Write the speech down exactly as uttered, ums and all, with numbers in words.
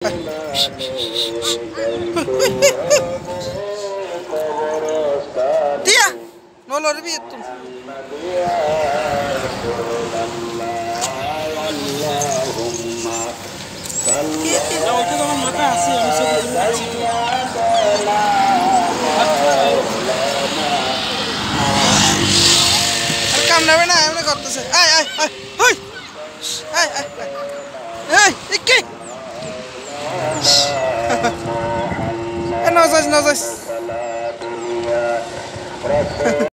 Dia, nolor itu. Nah, itu kan mata hasil Rekam na na, এমন করতেছে। আয় আয় আয়, হই, আয় আয় আয়, এই ইকি, এ নজাস নজাস।